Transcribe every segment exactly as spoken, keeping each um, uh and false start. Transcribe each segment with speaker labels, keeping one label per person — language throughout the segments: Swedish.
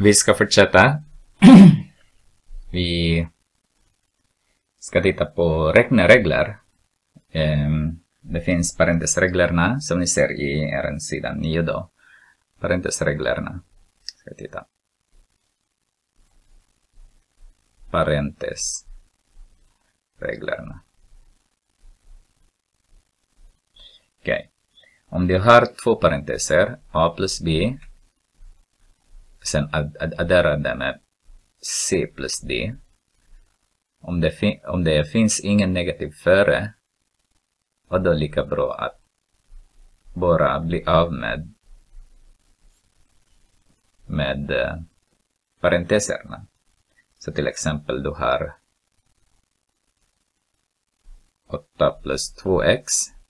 Speaker 1: Vi ska fortsätta. Vi ska titta på räkneregler. Det finns parentesreglerna som ni ser i er sida nio då. Parentesreglerna. Ska vi titta. Parentesreglerna. Okej. Okay. Om du har två parenteser, a plus b, sen ad ad adderar det med c plus d. Om det, fin om det finns ingen negativ före, och då är det lika bra att bara bli av med med uh, parenteserna. Så till exempel du har åtta plus två x,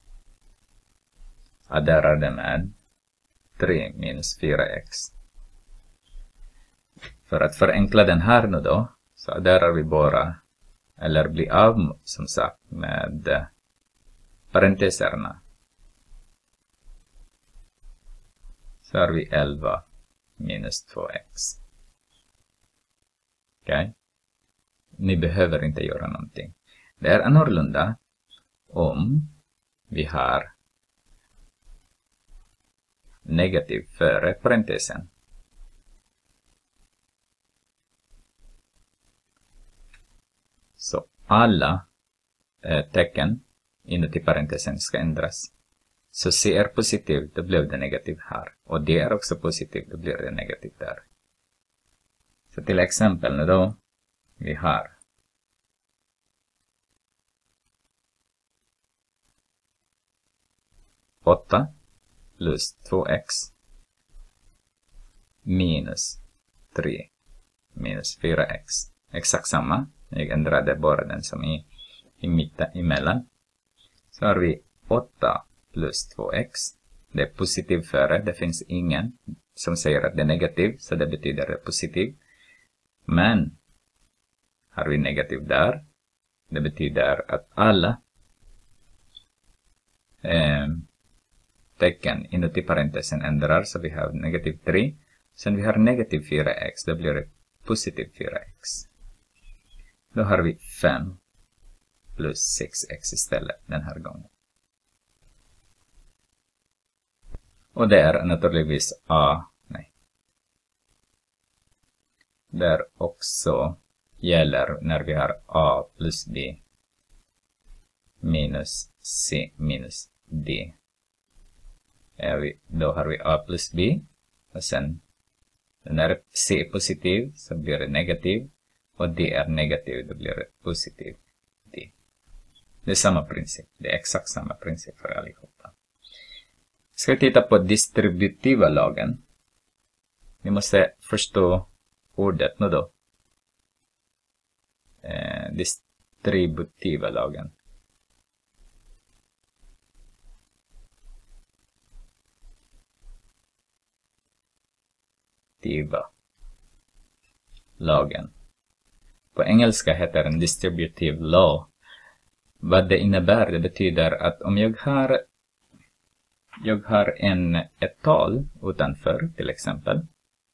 Speaker 1: adderar det med tre minus fyra x. För att förenkla den här nu då, så adderar vi bara, eller blir av som sagt med parenteserna. Så har vi elva minus två x. Okej? Okay? Ni behöver inte göra någonting. Det är annorlunda om vi har negativ före parentesen. Så alla eh, tecken inuti parentesen ska ändras. Så C är positivt, då blev det negativ här. Och D är också positivt, då blir det negativt där. Så till exempel nu då, vi har åtta plus två x minus tre minus fyra x. Exakt samma. Jag ändrade bara den som är i mitten emellan. Så har vi åtta plus två x. Det är positiv före. Det finns ingen som säger att det är negativ. Så det betyder det är positiv. Men har vi negativ där. Det betyder att alla eh, tecken inuti parentesen ändrar. Så vi har negativ tre. Sen vi har negativ fyra x. Då blir det positiv fyra x. Då har vi fem plus sex x istället den här gången. Och det är naturligtvis a, nej. Där också gäller när vi har a plus b minus c minus d. Är vi, då har vi a plus b och sen när c är positiv så blir det negativ. Och D är negativ, då blir det positiv D. Det är samma princip. Det är exakt samma princip för allihopa. Ska vi titta på distributiva lagen. Vi måste förstå ordet nu då. Eh, distributiva lagen. Diva. Lagen. På engelska heter den distributive law. Vad det innebär, det betyder att om jag har jag har en, ett tal utanför till exempel.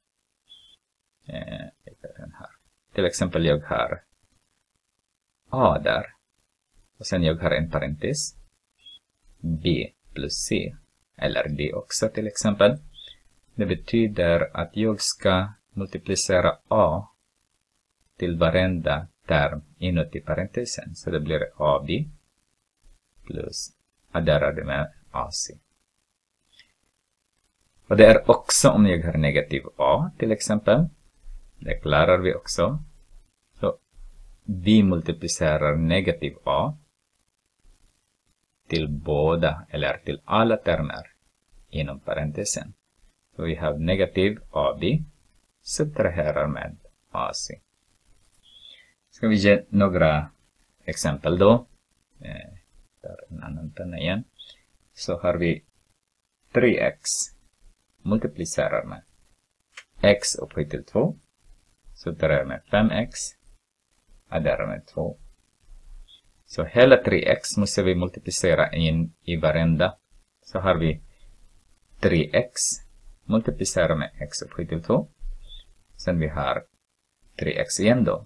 Speaker 1: Eh, den här. Till exempel jag har A där. Och sen jag har en parentes. B plus C. Eller D också till exempel. Det betyder att jag ska multiplicera A till varenda term inuti parentesen. Så det blir A B plus adderar det med A C. Och det är också om jag har negativ A till exempel. Det klarar vi också. Så vi multiplicerar negativ A till båda eller till alla termer inom parentesen. Så vi har negativ A B subtraherar med A C. Ska vi ge några exempel då. Eh, där en annan penna igen. Så har vi tre x multiplicerar med x upphöjt till två. Subtraherar med fem x. Adderar med två. Så hela tre x måste vi multiplicera in i varenda. Så har vi tre x multiplicerar med x upphöjt till två. Sen vi har tre x igen då.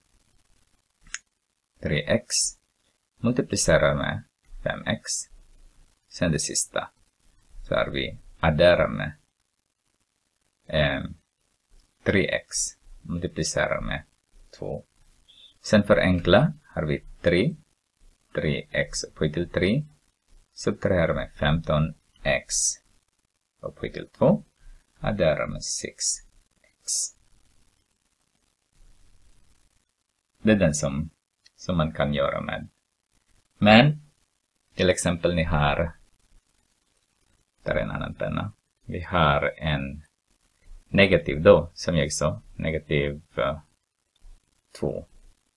Speaker 1: tre x multiplicerar med fem x. Sen det sista. Så har vi adderar med eh, tre x multiplicerar med två. Sen förenkla har vi tre. tre x upphöjt till tre. Subtraherar med femton x upphöjt till två. Adderar med sex x. Det är den som, som man kan göra med. Men till exempel ni har, där är en annan penna. Vi har en negativ då, som jag sa, negativ uh, två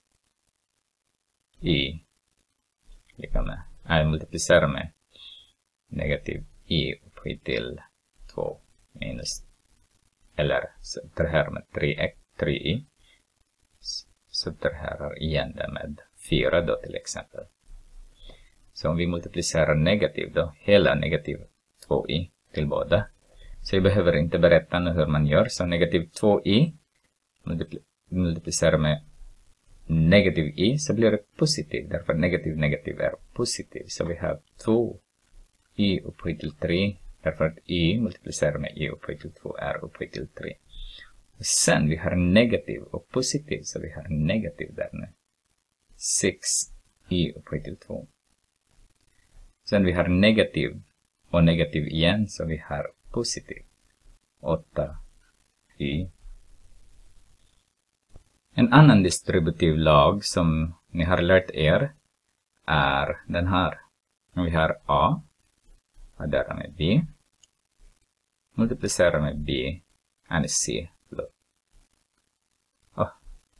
Speaker 1: i lika med, jag multiplicerar med negativ i upphöjt till två minus, eller subtraherar med tre i, subtraherar igen det med fyra då till exempel. Så om vi multiplicerar negativ då, hela negativ två i till båda. Så jag behöver inte berätta nu hur man gör. Så negativ två i multipl multiplicerar med negativ i så blir det positiv. Därför negativ negativ är positiv. Så vi har två i upphöjt till tre. Därför att i multiplicerar med i upphöjt till två är upphöjt till tre. Och sen vi har negativ och positiv. Så vi har negativ där nu. sex i upphöjt till två. Sen vi har negativ och negativ igen. Så vi har positiv. åtta i. En annan distributiv lag som ni har lärt er är den här. Vi har A. Adderar med B. Multiplicerar med B. Och C. Oh.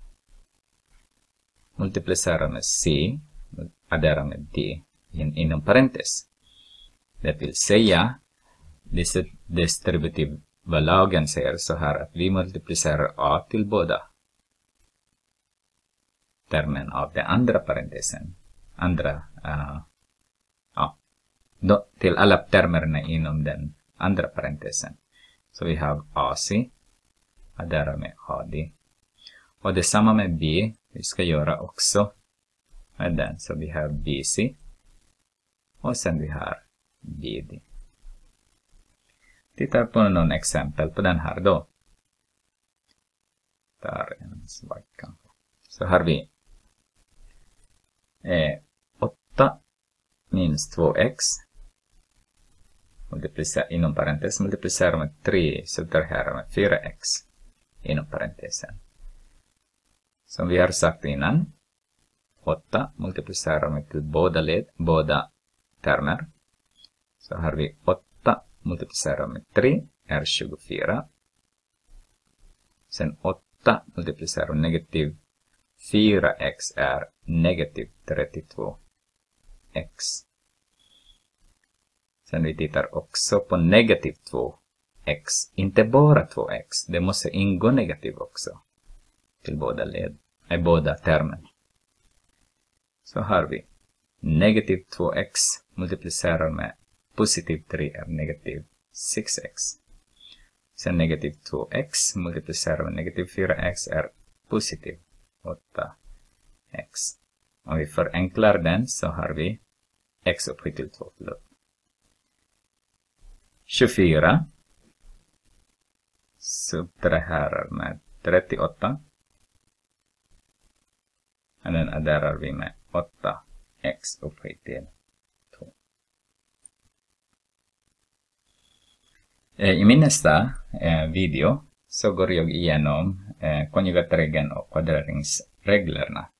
Speaker 1: Multiplicerar med C. Adderar med D. In, inom parentes. Det vill säga distributiva lagen säger så här att vi multiplicerar A till båda termen av den andra parentesen. Andra, uh, ja, då, till alla termerna inom den andra parentesen. Så vi har A C, adderar med A D. Och detsamma med B, vi ska göra också med den. Så vi har B C och sen vi har B D. Titta på någon exempel på den här då. Där en svart kanske. Så har vi eh, åtta minus två x multiplicerar inom parentes multiplicerar med tre subtraherar med fyra x inom parentesen. Som vi har sagt innan, åtta multiplicerar med till båda led, båda termer. Så har vi åtta multiplicerar med tre är tjugofyra. Sen åtta multiplicerar med negativ fyra x är negativ trettiotvå x. Sen vi tittar också på negativ två x. Inte bara två x. Det måste ingå negativ också. Till båda led. I båda termen. Så har vi negativ två x multiplicerar med positiv tre är negativ sex x. Sen negativ två x multiplicerar med negativ fyra x är positiv åtta x. Om vi förenklar den så har vi x upphöjt till två. tjugofyra subtraherar med trettioåtta. Och den adderar vi med åtta x upphöjt till två. I min nästa eh, video så går jag igenom eh, konjugatregeln och kvadreringsreglerna.